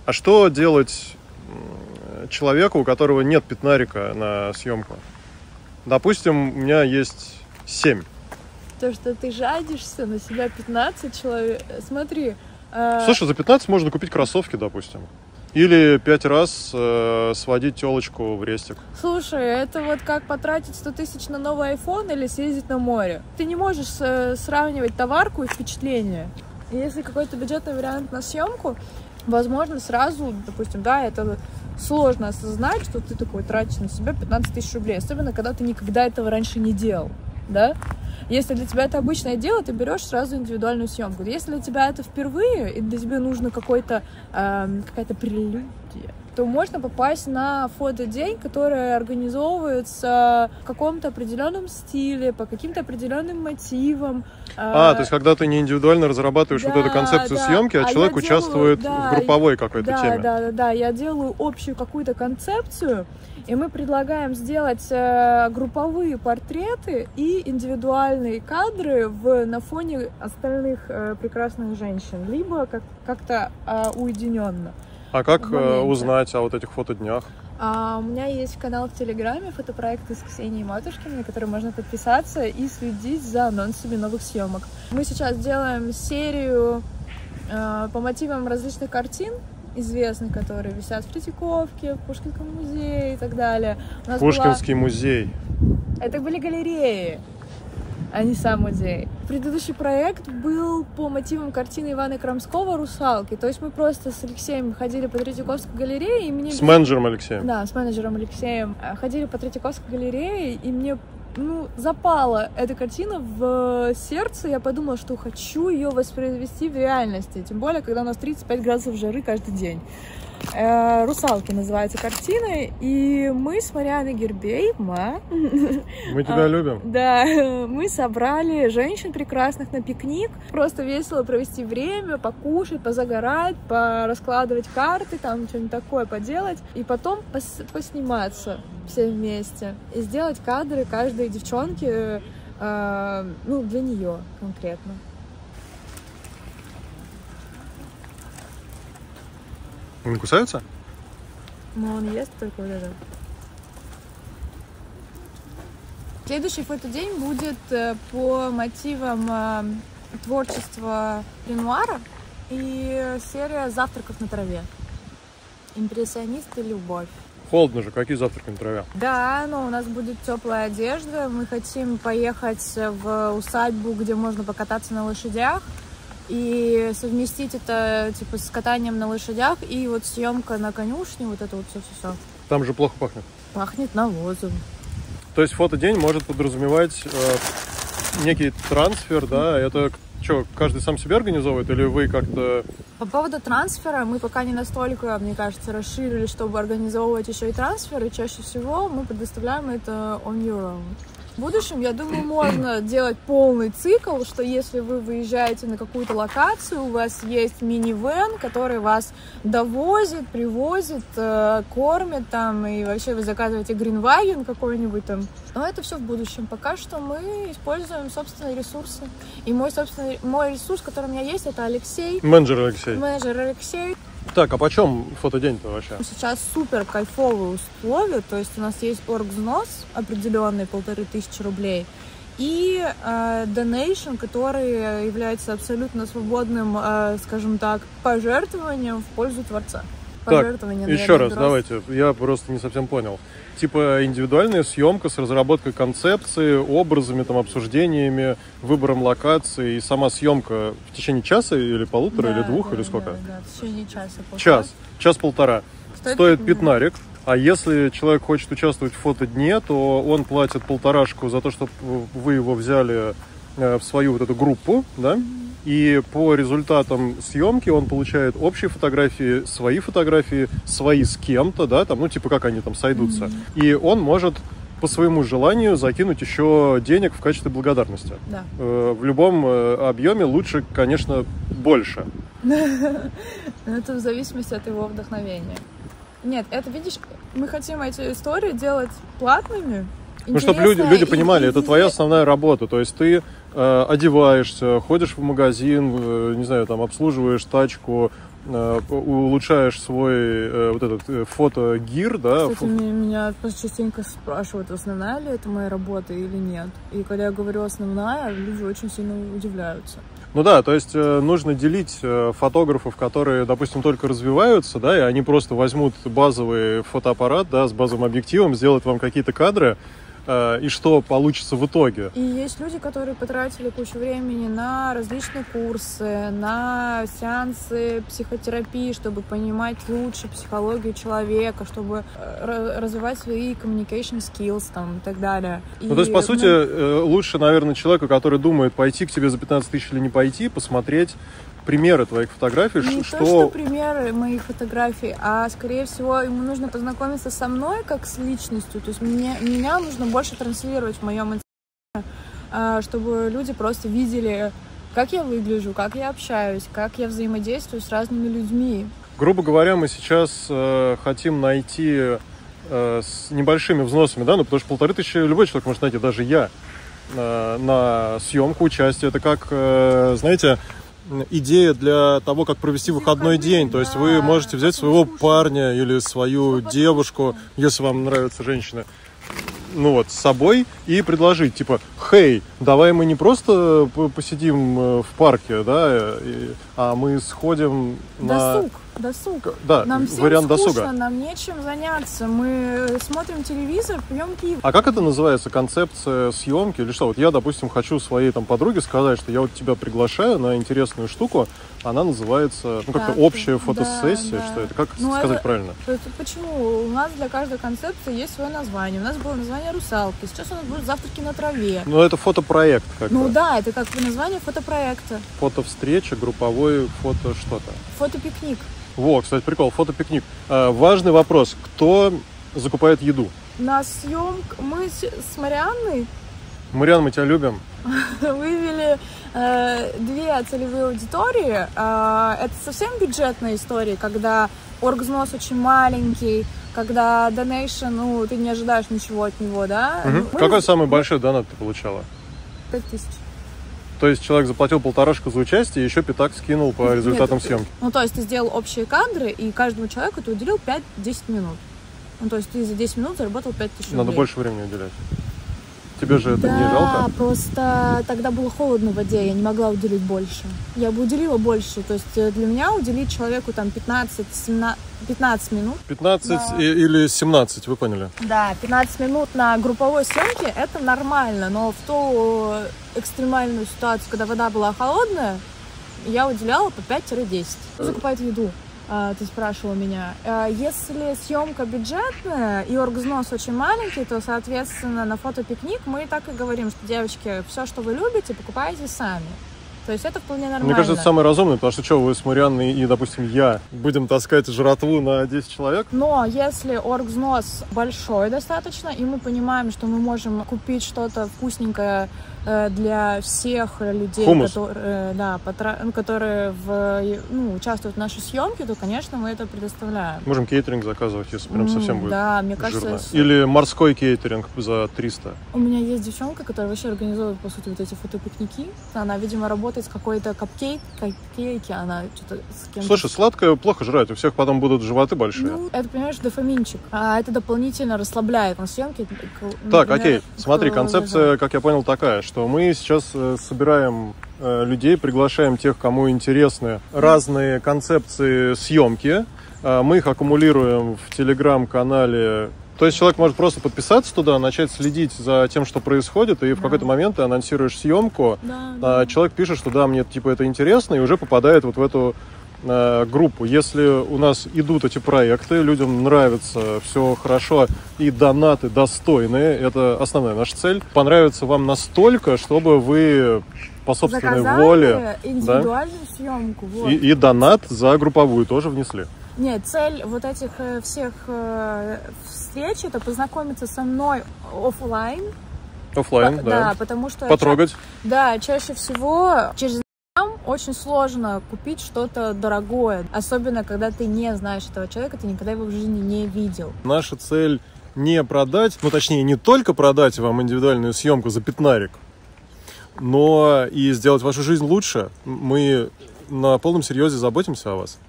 А что делать человеку, у которого нет пятнарика на съемку? Допустим, у меня есть 7. То, что ты жадишься на себя 15 человек. Смотри. Слушай, за 15 можно купить кроссовки, допустим. Или 5 раз сводить телочку в рестик. Слушай, это вот как потратить 100 тысяч на новый iPhone или съездить на море. Ты не можешь сравнивать товарку и впечатление. Если какой-то бюджетный вариант на съемку, возможно, сразу, допустим, да, это сложно осознать, что ты такой тратишь на себя 15 тысяч рублей. Особенно, когда ты никогда этого раньше не делал, да? Если для тебя это обычное дело, ты берешь сразу индивидуальную съемку. Если для тебя это впервые, и для тебя нужна какая-то прелюдия, то можно попасть на фотодень, который организовывается в каком-то определенном стиле, по каким-то определенным мотивам. То есть когда ты не индивидуально разрабатываешь вот эту концепцию съемки, а человек участвует в групповой какой-то теме. Да, я делаю общую какую-то концепцию, и мы предлагаем сделать групповые портреты и индивидуальные кадры на фоне остальных прекрасных женщин, либо как-то уединенно. А как узнать о вот этих фотоднях? У меня есть канал в Телеграме, фотопроекты с Ксенией Матушкиной, на который можно подписаться и следить за анонсами новых съемок. Мы сейчас делаем серию по мотивам различных картин известных, которые висят в Третьяковке, в Пушкинском музее и так далее. Пушкинский музей. Это были галереи, а не сам музей. Предыдущий проект был по мотивам картины Ивана Крамского «Русалки». То есть мы просто с Алексеем ходили по Третьяковской галерее, и мне... С менеджером Алексеем? Да, с менеджером Алексеем. Ходили по Третьяковской галерее, и мне запала эта картина в сердце. Я подумала, что хочу ее воспроизвести в реальности. Тем более, когда у нас 35 градусов жары каждый день. «Русалки» называется картина, и мы с Марианной Гербей, мы тебя любим. Да, мы собрали женщин прекрасных на пикник, просто весело провести время, покушать, позагорать, пораскладывать карты, там что-нибудь такое поделать, и потом посниматься все вместе и сделать кадры каждой девчонки, для нее конкретно. Он кусается? Он ест только вот это. Следующий фотодень будет по мотивам творчества Ренуара и серия «Завтраков на траве». Импрессионисты, любовь. Холодно же, какие завтраки на траве? Да, но у нас будет теплая одежда. Мы хотим поехать в усадьбу, где можно покататься на лошадях. И совместить это типа с катанием на лошадях и вот съемка на конюшне, вот это вот все. Там же плохо пахнет. Пахнет навозом. То есть фотодень может подразумевать некий трансфер, да? Это что, каждый сам себе организовывает или вы как-то... По поводу трансфера мы пока не настолько, мне кажется, расширили, чтобы организовывать еще и трансфер, и чаще всего мы предоставляем это on your own. В будущем, я думаю, можно делать полный цикл, что если вы выезжаете на какую-то локацию, у вас есть мини-вэн, который вас довозит, привозит, кормит там, и вообще вы заказываете гринваген какой-нибудь там. Но это все в будущем. Пока что мы используем собственные ресурсы. И мой ресурс, который у меня есть, это Алексей. Менеджер Алексей. Менеджер Алексей. Так, а почем фотодень-то вообще? Сейчас супер кайфовые условия, то есть у нас есть оргвзнос определенный, 1500 рублей, и donation, который является абсолютно свободным, скажем так, пожертвованием в пользу Творца. Так, еще раз, давайте, я просто не совсем понял. Типа индивидуальная съемка с разработкой концепции, образами, там, обсуждениями, выбором локации и сама съемка в течение часа или полутора, или двух, или сколько? Да, в течение часа. Час-полтора. Стоит пятнарик. А если человек хочет участвовать в фотодне, то он платит 1,5 за то, чтобы вы его взяли в свою вот эту группу, да? И по результатам съемки он получает общие фотографии, свои с кем-то, да, там, типа как они там сойдутся. И он может по своему желанию закинуть еще денег в качестве благодарности. Да. В любом объеме лучше, конечно, больше. Это в зависимости от его вдохновения. Нет, это, видишь, мы хотим эти истории делать платными. Ну, чтобы люди понимали, это твоя основная работа. То есть ты одеваешься, ходишь в магазин, не знаю, там обслуживаешь тачку, улучшаешь свой вот этот фотогир, да. Кстати, меня частенько спрашивают, основная ли это моя работа или нет. И когда я говорю основная, люди очень сильно удивляются. Ну да, то есть нужно делить фотографов, которые, допустим, только развиваются, да, и они просто возьмут базовый фотоаппарат, да, с базовым объективом, сделают вам какие-то кадры, и что получится в итоге. И есть люди, которые потратили кучу времени на различные курсы, на сеансы психотерапии, чтобы понимать лучше психологию человека, чтобы развивать свои communication skills там, и так далее. Ну, то есть, по сути, лучше, наверное, человеку, который думает, пойти к тебе за 15 тысяч или не пойти, посмотреть примеры твоих фотографий. Не то, что примеры моих фотографий, а скорее всего ему нужно познакомиться со мной как с личностью. То есть меня нужно больше транслировать в моем инстаграме, чтобы люди просто видели, как я выгляжу, как я общаюсь, как я взаимодействую с разными людьми. Грубо говоря, мы сейчас хотим найти с небольшими взносами, да, ну, потому что 1500 любой человек может найти, даже я, на съемку, участие. Это как, знаете, идея для того, как провести выходной день. То есть вы можете взять своего парня или свою девушку, если вам нравятся женщины, ну вот, с собой и предложить, типа, хей, давай мы не просто посидим в парке, да, а мы сходим на... Досуг. Да, нам всем вариант скучно, досуга. Нам нечем заняться. Мы смотрим телевизор, пьем пиво. А как это называется, концепция съемки или что? Вот я, допустим, хочу своей там подруге сказать, что я вот тебя приглашаю на интересную штуку. Она называется, ну, как-то общая фотосессия, что это? Как сказать правильно? Почему? У нас для каждой концепции есть свое название. У нас было название «Русалки», сейчас у нас будут «Завтраки на траве». Ну, это фотопроект как-то. Ну да, это как название фотопроекта. Фотовстреча, групповой фото что-то. Фотопикник. Во, кстати, прикол, фотопикник. Важный вопрос. Кто закупает еду? На съемку мы с Марианной... Мариан, мы тебя любим. Вывели 2 целевые аудитории. Это совсем бюджетная история, когда оргвзнос очень маленький, когда донейшн, ну, ты не ожидаешь ничего от него, да? Угу. Какой самый большой донат ты получала? 5000. То есть человек заплатил 1,5 за участие, и еще пятак скинул по результатам съемки. Ну, то есть ты сделал общие кадры, и каждому человеку ты уделил 5-10 минут. Ну, то есть ты за 10 минут заработал 5000 рублей. Надо больше времени уделять. Тебе же это да, не жалко? Да, просто тогда было холодно в воде, я не могла уделить больше. Я бы уделила больше. То есть для меня уделить человеку там 15 минут. 15 да. Или 17, вы поняли? Да, 15 минут на групповой съемке это нормально, но в ту экстремальную ситуацию, когда вода была холодная, я уделяла по 5-10. Закупать еду. Ты спрашивала меня. Если съемка бюджетная и оргвзнос очень маленький, то, соответственно, на фотопикник мы так и говорим, что, девочки, все, что вы любите, покупайте сами. То есть это вполне нормально. Мне кажется, это самое разумное, потому что что, вы с Марианной и, допустим, я будем таскать жратву на 10 человек? Но если оргвзнос большой достаточно, и мы понимаем, что мы можем купить что-то вкусненькое для всех людей, которые участвуют в нашей съемке, то, конечно, мы это предоставляем. Можем кейтеринг заказывать, если прям совсем будет да, мне кажется, жирно. Или морской кейтеринг за 300. У меня есть девчонка, которая вообще организует, по сути, вот эти фотопикники. Она, видимо, работает с какой-то капкейки, она что-то с кем-то... Слушай, сладкое плохо жрать, у всех потом будут животы большие. Ну, это, понимаешь, дофаминчик. А это дополнительно расслабляет на съемке. Так, окей, смотри, концепция, как я понял, такая, что мы сейчас собираем людей, приглашаем тех, кому интересны разные концепции съемки. Мы их аккумулируем в телеграм-канале. То есть человек может просто подписаться туда, начать следить за тем, что происходит, и в какой-то момент ты анонсируешь съемку. Да. Человек пишет, что да, мне типа это интересно, и уже попадает вот в эту группу. Если у нас идут эти проекты, людям нравится, все хорошо, и донаты достойные, это основная наша цель, понравится вам настолько, чтобы вы по собственной воле индивидуальную съемку. Вот. И донат за групповую тоже внесли. Нет, цель вот этих всех встреч — это познакомиться со мной офлайн. Офлайн, да. Да, потому что... Потрогать. Чаще всего через очень сложно купить что-то дорогое, особенно когда ты не знаешь этого человека, ты никогда его в жизни не видел. Наша цель не продать, ну точнее не только продать вам индивидуальную съемку за 15, но и сделать вашу жизнь лучше. Мы на полном серьезе заботимся о вас.